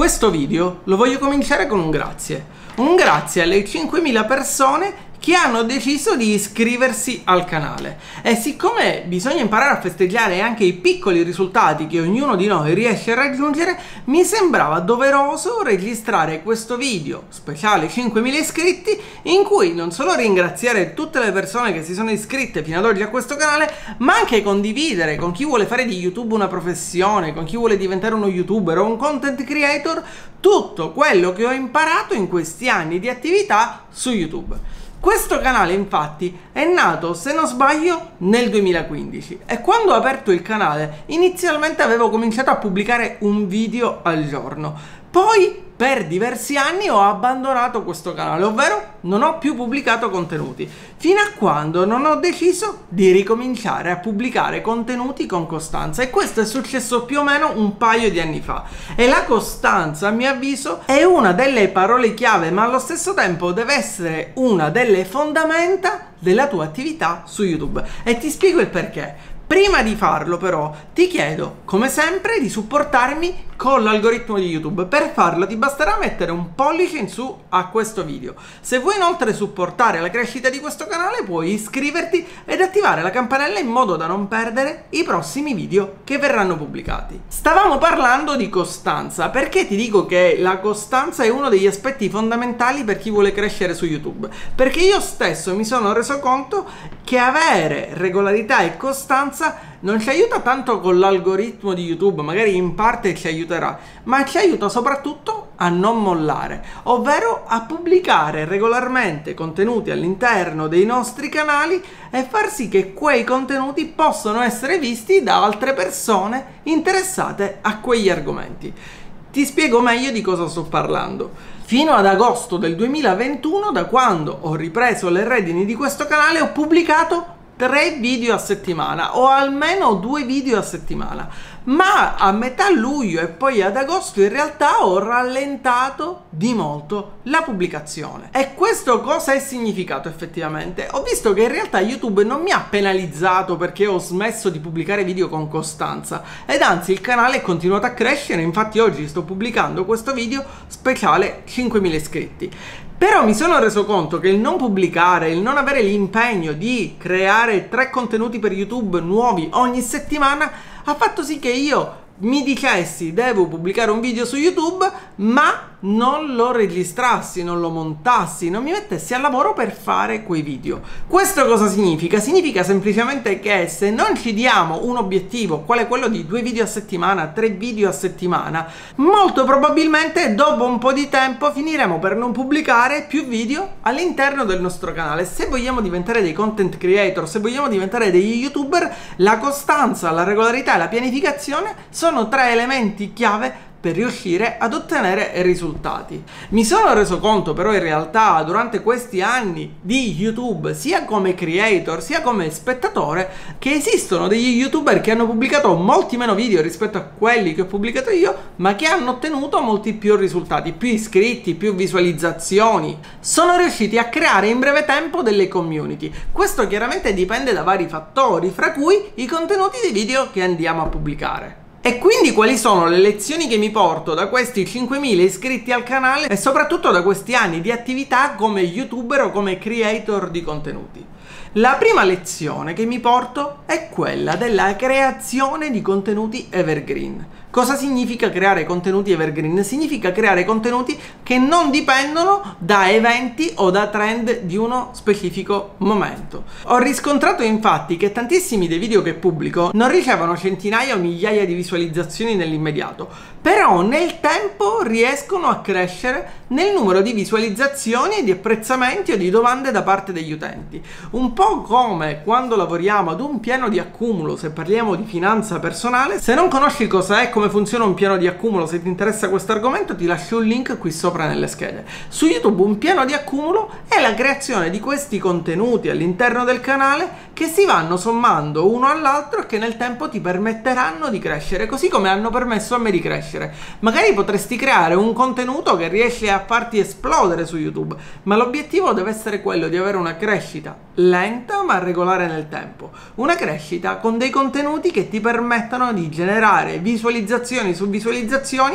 Questo video lo voglio cominciare con un grazie. Un grazie alle 5.000 persone che hanno deciso di iscriversi al canale. E siccome bisogna imparare a festeggiare anche i piccoli risultati che ognuno di noi riesce a raggiungere, mi sembrava doveroso registrare questo video speciale 5.000 iscritti, in cui non solo ringraziare tutte le persone che si sono iscritte fino ad oggi a questo canale, ma anche condividere con chi vuole fare di YouTube una professione, con chi vuole diventare uno YouTuber o un content creator, tutto quello che ho imparato in questi anni di attività su YouTube. Questo canale infatti è nato, se non sbaglio, nel 2015 e quando ho aperto il canale inizialmente avevo cominciato a pubblicare un video al giorno. Poi per diversi anni ho abbandonato questo canale, ovvero non ho più pubblicato contenuti, fino a quando non ho deciso di ricominciare a pubblicare contenuti con costanza, e questo è successo più o meno un paio di anni fa. E la costanza, a mio avviso, è una delle parole chiave, ma allo stesso tempo deve essere una delle fondamenta della tua attività su YouTube, e ti spiego il perché. Prima di farlo però ti chiedo, come sempre, di supportarmi con l'algoritmo di YouTube. Per farlo ti basterà mettere un pollice in su a questo video. Se vuoi inoltre supportare la crescita di questo canale, puoi iscriverti ed attivare la campanella in modo da non perdere i prossimi video che verranno pubblicati. Stavamo parlando di costanza. Perché ti dico che la costanza è uno degli aspetti fondamentali per chi vuole crescere su YouTube? Perché io stesso mi sono reso conto che avere regolarità e costanza non ci aiuta tanto con l'algoritmo di YouTube, magari in parte ci aiuterà, ma ci aiuta soprattutto a non mollare, ovvero a pubblicare regolarmente contenuti all'interno dei nostri canali e far sì che quei contenuti possano essere visti da altre persone interessate a quegli argomenti. Ti spiego meglio di cosa sto parlando. Fino ad agosto del 2021, da quando ho ripreso le redini di questo canale, ho pubblicato 3 video a settimana, o almeno 2 video a settimana, ma a metà luglio e poi ad agosto in realtà ho rallentato di molto la pubblicazione. E questo cosa è significato effettivamente? Ho visto che in realtà YouTube non mi ha penalizzato perché ho smesso di pubblicare video con costanza, ed anzi il canale è continuato a crescere. Infatti oggi sto pubblicando questo video speciale 5.000 iscritti. Però mi sono reso conto che il non pubblicare, il non avere l'impegno di creare 3 contenuti per YouTube nuovi ogni settimana ha fatto sì che io mi dicessi devo pubblicare un video su YouTube, ma non lo registrassi, non lo montassi, non mi mettessi al lavoro per fare quei video. Questo cosa significa? Significa semplicemente che se non ci diamo un obiettivo, quale è quello di 2 video a settimana, 3 video a settimana, molto probabilmente dopo un po' di tempo finiremo per non pubblicare più video all'interno del nostro canale. Se vogliamo diventare dei content creator, se vogliamo diventare degli YouTuber, la costanza, la regolarità e la pianificazione sono 3 elementi chiave per riuscire ad ottenere risultati. Mi sono reso conto però in realtà durante questi anni di YouTube, sia come creator sia come spettatore, che esistono degli YouTuber che hanno pubblicato molti meno video rispetto a quelli che ho pubblicato io, ma che hanno ottenuto molti più risultati, più iscritti, più visualizzazioni. Sono riusciti a creare in breve tempo delle community. Questo chiaramente dipende da vari fattori, fra cui i contenuti dei video che andiamo a pubblicare. E quindi quali sono le lezioni che mi porto da questi 5.000 iscritti al canale e soprattutto da questi anni di attività come YouTuber o come creator di contenuti? La prima lezione che mi porto è quella della creazione di contenuti evergreen. Cosa significa creare contenuti evergreen? Significa creare contenuti che non dipendono da eventi o da trend di uno specifico momento. Ho riscontrato infatti che tantissimi dei video che pubblico non ricevono centinaia o migliaia di visualizzazioni nell'immediato, però nel tempo riescono a crescere nel numero di visualizzazioni e di apprezzamenti o di domande da parte degli utenti. Un po' come quando lavoriamo ad un piano di accumulo, se parliamo di finanza personale. Se non conosci cosa è, come funziona un piano di accumulo, se ti interessa questo argomento ti lascio un link qui sopra nelle schede. Su YouTube un piano di accumulo è la creazione di questi contenuti all'interno del canale che si vanno sommando uno all'altro e che nel tempo ti permetteranno di crescere, così come hanno permesso a me di crescere. Magari potresti creare un contenuto che riesce a farti esplodere su YouTube, ma l'obiettivo deve essere quello di avere una crescita lenta ma regolare nel tempo, una crescita con dei contenuti che ti permettano di generare visualizzazioni su visualizzazioni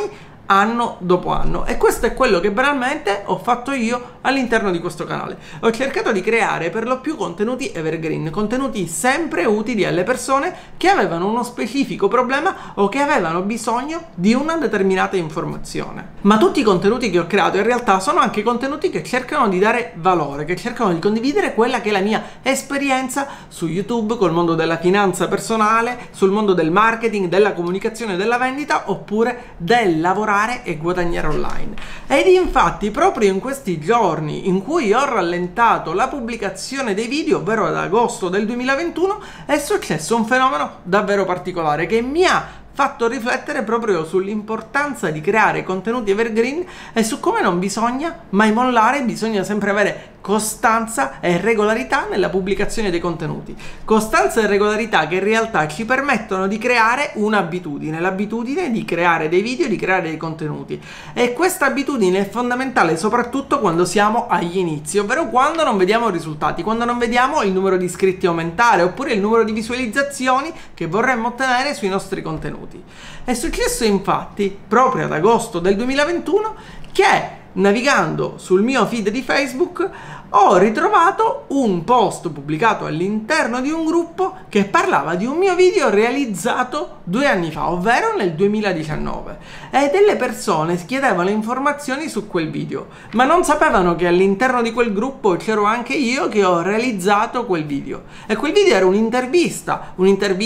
anno dopo anno, e questo è quello che banalmente ho fatto io all'interno di questo canale. Ho cercato di creare per lo più contenuti evergreen, contenuti sempre utili alle persone che avevano uno specifico problema o che avevano bisogno di una determinata informazione. Ma tutti i contenuti che ho creato in realtà sono anche contenuti che cercano di dare valore, che cercano di condividere quella che è la mia esperienza su YouTube col mondo della finanza personale, sul mondo del marketing, della comunicazione, della vendita, oppure del lavorare e guadagnare online. Ed infatti proprio in questi giorni in cui ho rallentato la pubblicazione dei video, ovvero ad agosto del 2021, è successo un fenomeno davvero particolare che mi ha fatto riflettere proprio sull'importanza di creare contenuti evergreen e su come non bisogna mai mollare, bisogna sempre avere costanza e regolarità nella pubblicazione dei contenuti. Costanza e regolarità che in realtà ci permettono di creare un'abitudine, l'abitudine di creare dei video, di creare dei contenuti. E questa abitudine è fondamentale soprattutto quando siamo agli inizi, ovvero quando non vediamo risultati, quando non vediamo il numero di iscritti aumentare oppure il numero di visualizzazioni che vorremmo ottenere sui nostri contenuti. È successo infatti proprio ad agosto del 2021 che, navigando sul mio feed di Facebook, ho ritrovato un post pubblicato all'interno di un gruppo che parlava di un mio video realizzato 2 anni fa, ovvero nel 2019, e delle persone chiedevano informazioni su quel video, ma non sapevano che all'interno di quel gruppo c'ero anche io che ho realizzato quel video. E quel video era un'intervista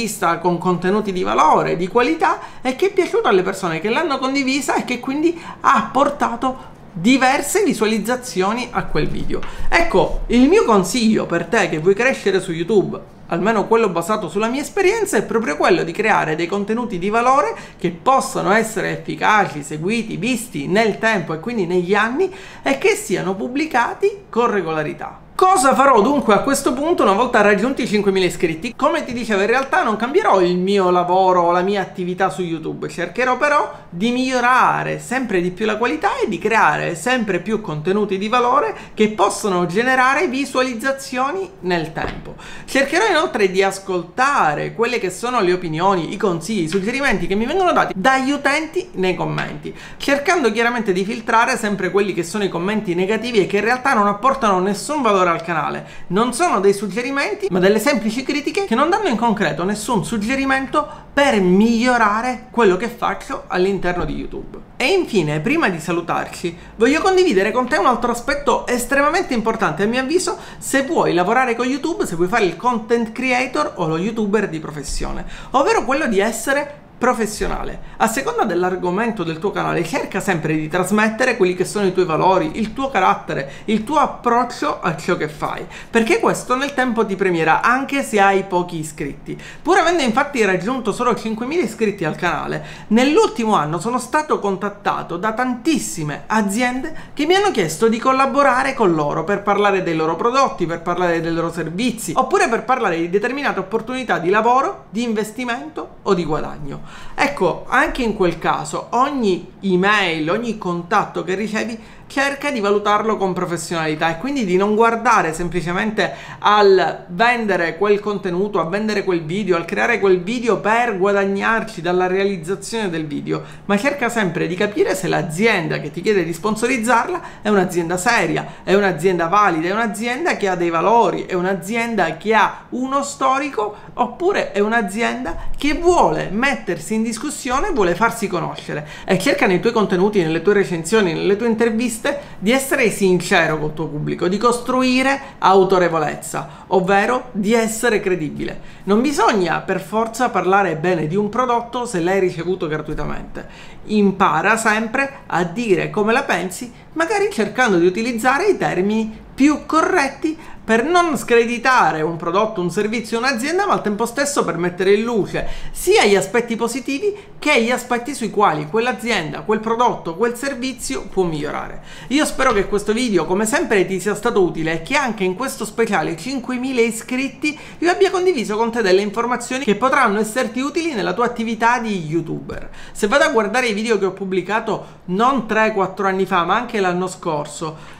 con contenuti di valore, di qualità, e che è piaciuto alle persone che l'hanno condivisa e che quindi ha portato diverse visualizzazioni a quel video. Ecco, il mio consiglio per te che vuoi crescere su YouTube, almeno quello basato sulla mia esperienza, è proprio quello di creare dei contenuti di valore che possano essere efficaci, seguiti, visti nel tempo e quindi negli anni, e che siano pubblicati con regolarità. Cosa farò dunque a questo punto una volta raggiunti i 5.000 iscritti? Come ti dicevo, in realtà non cambierò il mio lavoro o la mia attività su YouTube, cercherò però di migliorare sempre di più la qualità e di creare sempre più contenuti di valore che possono generare visualizzazioni nel tempo. Cercherò inoltre di ascoltare quelle che sono le opinioni, i consigli, i suggerimenti che mi vengono dati dagli utenti nei commenti, cercando chiaramente di filtrare sempre quelli che sono i commenti negativi e che in realtà non apportano nessun valore al canale. Non sono dei suggerimenti, ma delle semplici critiche che non danno in concreto nessun suggerimento per migliorare quello che faccio all'interno di YouTube. E infine, prima di salutarci, voglio condividere con te un altro aspetto estremamente importante a mio avviso se vuoi lavorare con YouTube, se vuoi fare il content creator o lo YouTuber di professione, ovvero quello di essere professionale. A seconda dell'argomento del tuo canale, cerca sempre di trasmettere quelli che sono i tuoi valori, il tuo carattere, il tuo approccio a ciò che fai, perché questo nel tempo ti premierà anche se hai pochi iscritti. Pur avendo infatti raggiunto solo 5.000 iscritti al canale, nell'ultimo anno sono stato contattato da tantissime aziende che mi hanno chiesto di collaborare con loro per parlare dei loro prodotti, per parlare dei loro servizi, oppure per parlare di determinate opportunità di lavoro, di investimento o di guadagno. Ecco, anche in quel caso ogni email, ogni contatto che ricevi, cerca di valutarlo con professionalità e quindi di non guardare semplicemente al vendere quel contenuto, a vendere quel video, al creare quel video per guadagnarci dalla realizzazione del video, ma cerca sempre di capire se l'azienda che ti chiede di sponsorizzarla è un'azienda seria, è un'azienda valida, è un'azienda che ha dei valori, è un'azienda che ha uno storico, oppure è un'azienda che vuole mettersi in discussione, vuole farsi conoscere. E cerca nei tuoi contenuti, nelle tue recensioni, nelle tue interviste di essere sincero col tuo pubblico, di costruire autorevolezza, ovvero di essere credibile. Non bisogna per forza parlare bene di un prodotto se l'hai ricevuto gratuitamente. Impara sempre a dire come la pensi, magari cercando di utilizzare i termini più corretti per non screditare un prodotto, un servizio, un'azienda, ma al tempo stesso per mettere in luce sia gli aspetti positivi che gli aspetti sui quali quell'azienda, quel prodotto, quel servizio può migliorare. Io spero che questo video, come sempre, ti sia stato utile e che anche in questo speciale 5.000 iscritti io abbia condiviso con te delle informazioni che potranno esserti utili nella tua attività di YouTuber. Se vado a guardare i video che ho pubblicato non 3-4 anni fa, ma anche l'anno scorso,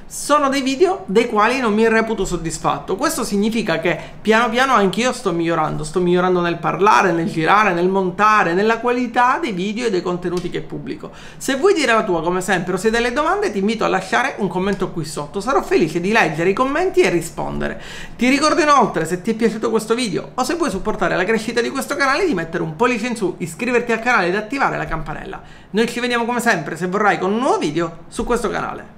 sono dei video dei quali non mi reputo soddisfatto. Questo significa che piano piano anch'io sto migliorando nel parlare, nel girare, nel montare, nella qualità dei video e dei contenuti che pubblico. Se vuoi dire la tua, come sempre, o se hai delle domande, ti invito a lasciare un commento qui sotto. Sarò felice di leggere i commenti e rispondere. Ti ricordo inoltre, se ti è piaciuto questo video o se vuoi supportare la crescita di questo canale, di mettere un pollice in su, iscriverti al canale ed attivare la campanella. Noi ci vediamo come sempre, se vorrai, con un nuovo video su questo canale.